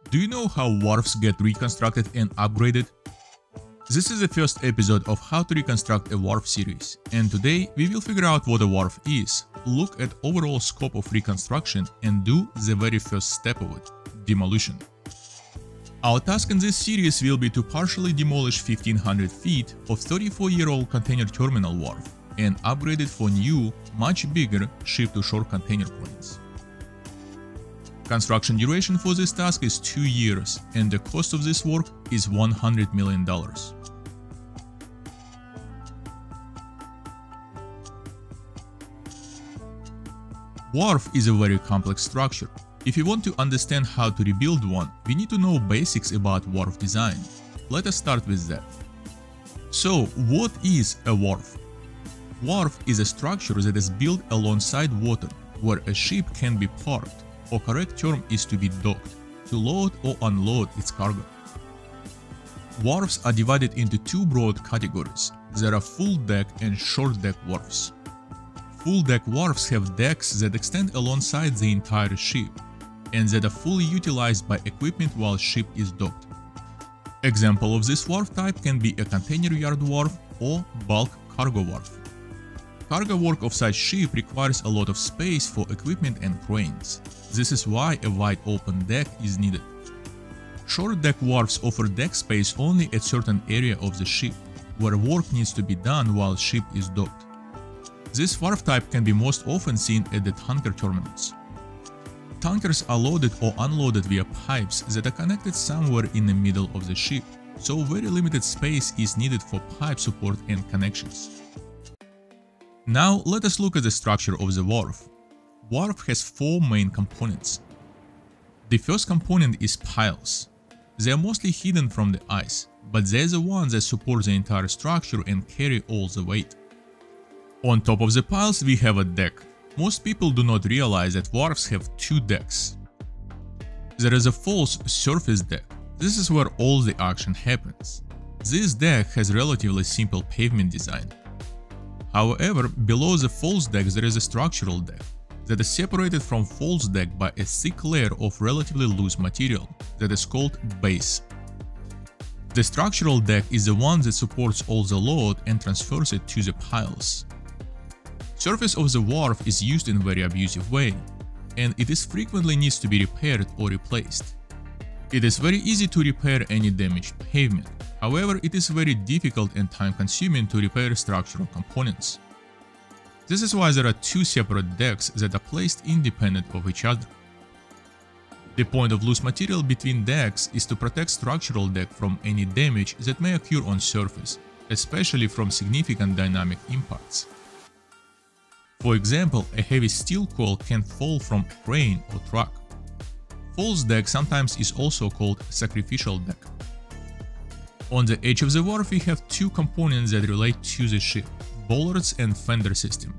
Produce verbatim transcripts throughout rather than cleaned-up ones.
Do you know how wharves get reconstructed and upgraded? This is the first episode of How to Reconstruct a Wharf series, and today we will figure out what a wharf is, look at overall scope of reconstruction and do the very first step of it, demolition. Our task in this series will be to partially demolish fifteen hundred feet of thirty-four-year-old container terminal wharf and upgrade it for new, much bigger ship-to-shore container cranes. Construction duration for this task is two years, and the cost of this work is one hundred million dollars. Wharf is a very complex structure. If you want to understand how to rebuild one, we need to know basics about wharf design. Let us start with that. So, what is a wharf? Wharf is a structure that is built alongside water, where a ship can be parked, or correct term is to be docked, to load or unload its cargo. Wharves are divided into two broad categories. There are full deck and short deck wharves. Full deck wharves have decks that extend alongside the entire ship, and that are fully utilized by equipment while ship is docked. Example of this wharf type can be a container yard wharf or bulk cargo wharf. Cargo work of such ship requires a lot of space for equipment and cranes. This is why a wide open deck is needed. Short deck wharves offer deck space only at certain area of the ship, where work needs to be done while ship is docked. This wharf type can be most often seen at the tanker terminals. Tankers are loaded or unloaded via pipes that are connected somewhere in the middle of the ship, so very limited space is needed for pipe support and connections. Now let us look at the structure of the wharf. Wharf has four main components. The first component is piles. They are mostly hidden from the ice, but they are the ones that support the entire structure and carry all the weight. On top of the piles we have a deck. Most people do not realize that wharves have two decks. There is a false surface deck. This is where all the action happens. This deck has relatively simple pavement design. However, below the false deck there is a structural deck that is separated from false deck by a thick layer of relatively loose material that is called base. The structural deck is the one that supports all the load and transfers it to the piles. Surface of the wharf is used in a very abusive way, and it is frequently needs to be repaired or replaced. It is very easy to repair any damaged pavement. However, it is very difficult and time-consuming to repair structural components. This is why there are two separate decks that are placed independent of each other. The point of loose material between decks is to protect structural deck from any damage that may occur on surface, especially from significant dynamic impacts. For example, a heavy steel coil can fall from a crane or truck. False deck sometimes is also called sacrificial deck. On the edge of the wharf we have two components that relate to the ship, bollards and fender system.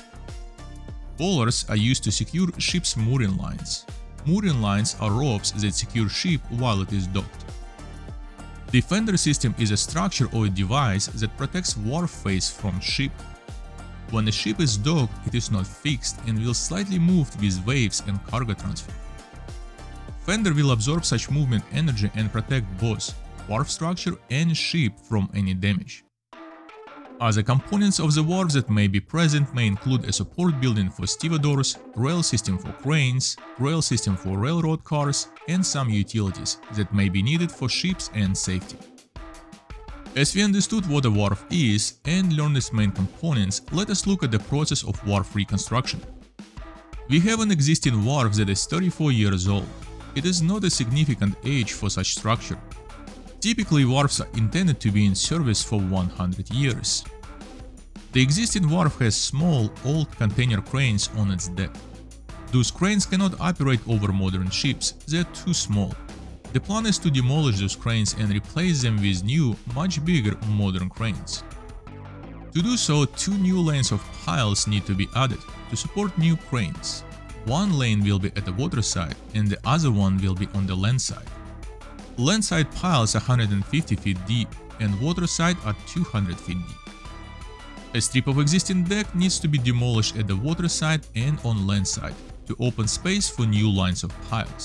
Bollards are used to secure ship's mooring lines. Mooring lines are ropes that secure ship while it is docked. The fender system is a structure or a device that protects wharf face from ship. When the ship is docked, it is not fixed and will slightly move with waves and cargo transfer. Fender will absorb such movement energy and protect both wharf structure and ship from any damage. Other components of the wharf that may be present may include a support building for stevedores, rail system for cranes, rail system for railroad cars, and some utilities that may be needed for ships and safety. As we understood what a wharf is and learned its main components, let us look at the process of wharf reconstruction. We have an existing wharf that is thirty-four years old. It is not a significant age for such structure. Typically, wharves are intended to be in service for one hundred years. The existing wharf has small, old container cranes on its deck. Those cranes cannot operate over modern ships, they are too small. The plan is to demolish those cranes and replace them with new, much bigger, modern cranes. To do so, two new lanes of piles need to be added to support new cranes. One lane will be at the water side and the other one will be on the land side. Land side piles are one hundred fifty feet deep and water side are two hundred feet deep. A strip of existing deck needs to be demolished at the water side and on land side to open space for new lines of piles.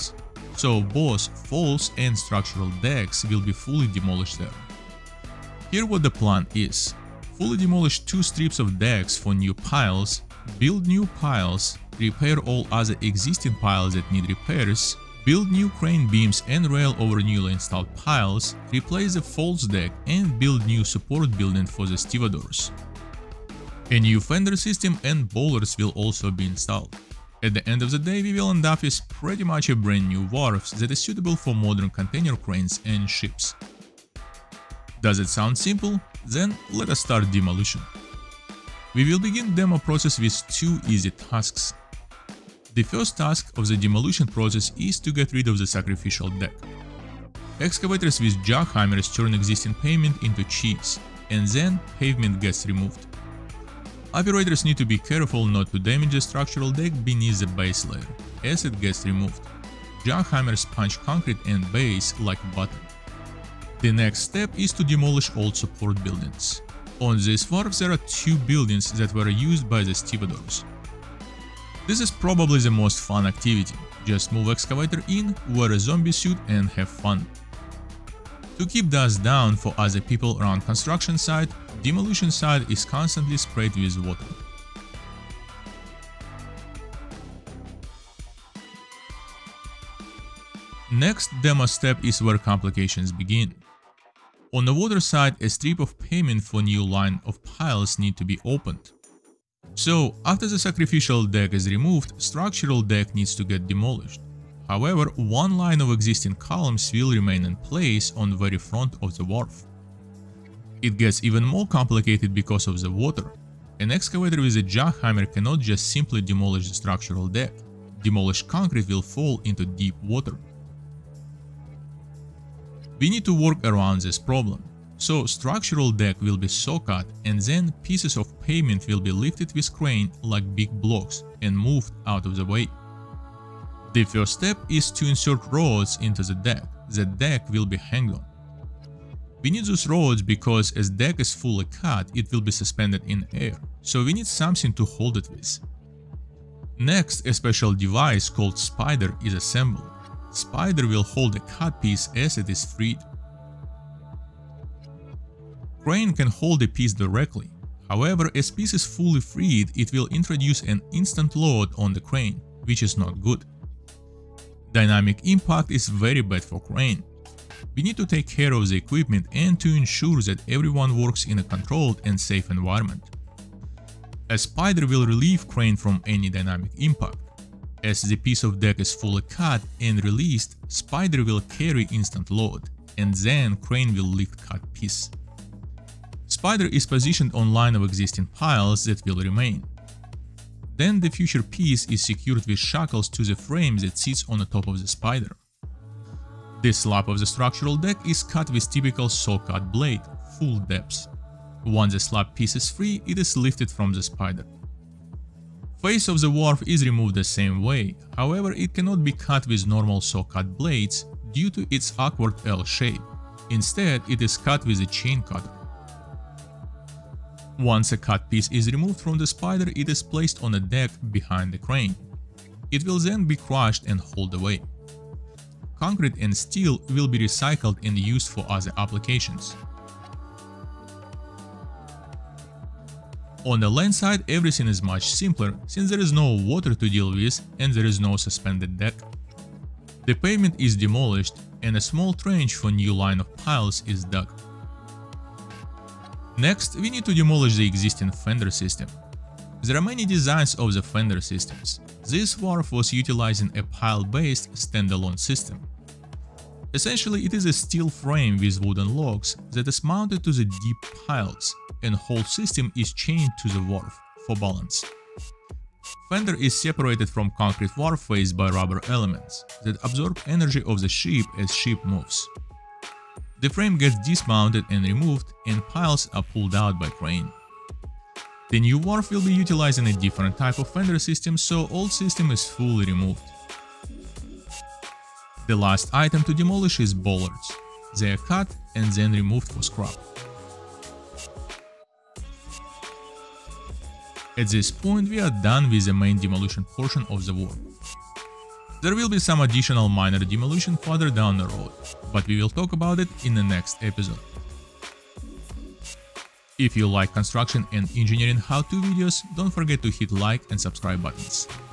so both false and structural decks will be fully demolished there. Here what the plan is: fully demolish two strips of decks for new piles, build new piles, repair all other existing piles that need repairs, build new crane beams and rail over newly installed piles, replace the false deck and build new support building for the stevedores. A new fender system and bowlers will also be installed. At the end of the day, we will end up with pretty much a brand new wharf that is suitable for modern container cranes and ships. Does it sound simple? Then let us start demolition. We will begin demo process with two easy tasks. The first task of the demolition process is to get rid of the sacrificial deck. Excavators with jackhammers turn existing pavement into cheese, and then pavement gets removed. Operators need to be careful not to damage the structural deck beneath the base layer, as it gets removed. Jackhammers punch concrete and base like butter. The next step is to demolish old support buildings. On this wharf there are two buildings that were used by the stevedores. This is probably the most fun activity. Just move excavator in, wear a zombie suit and have fun. To keep dust down for other people around construction site, demolition site is constantly sprayed with water. Next demo step is where complications begin. On the water side, a strip of pavement for new line of piles need to be opened. So, after the sacrificial deck is removed, structural deck needs to get demolished. However, one line of existing columns will remain in place on the very front of the wharf. It gets even more complicated because of the water. An excavator with a jackhammer cannot just simply demolish the structural deck. Demolished concrete will fall into deep water. We need to work around this problem. So structural deck will be saw cut and then pieces of pavement will be lifted with crane like big blocks and moved out of the way. The first step is to insert rods into the deck. The deck will be hanged on. We need those rods because as deck is fully cut, it will be suspended in air, so we need something to hold it with. Next, a special device called spider is assembled. Spider will hold the cut piece as it is freed. Crane can hold the piece directly. However, as piece is fully freed, it will introduce an instant load on the crane, which is not good. Dynamic impact is very bad for crane. We need to take care of the equipment and to ensure that everyone works in a controlled and safe environment. A spider will relieve crane from any dynamic impact. As the piece of deck is fully cut and released, spider will carry instant load, and then crane will lift cut piece. Spider is positioned on line of existing piles that will remain. Then the future piece is secured with shackles to the frame that sits on the top of the spider. This slab of the structural deck is cut with typical saw cut blade, full depth. Once the slab piece is free, it is lifted from the spider. Face of the wharf is removed the same way, however it cannot be cut with normal saw cut blades due to its awkward L shape. Instead, it is cut with a chain cutter. Once a cut piece is removed from the spider, it is placed on a deck behind the crane. It will then be crushed and hauled away. Concrete and steel will be recycled and used for other applications. On the land side, everything is much simpler, since there is no water to deal with and there is no suspended deck. The pavement is demolished and a small trench for new line of piles is dug. Next, we need to demolish the existing fender system. There are many designs of the fender systems. This wharf was utilizing a pile-based standalone system. Essentially, it is a steel frame with wooden logs that is mounted to the deep piles, and whole system is chained to the wharf for balance. Fender is separated from concrete wharf face by rubber elements that absorb energy of the ship as ship moves. The frame gets dismounted and removed, and piles are pulled out by crane. The new wharf will be utilizing a different type of fender system, so old system is fully removed. The last item to demolish is bollards. They are cut and then removed for scrap. At this point we are done with the main demolition portion of the wharf. There will be some additional minor demolition further down the road, but we will talk about it in the next episode. If you like construction and engineering how-to videos, don't forget to hit like and subscribe buttons.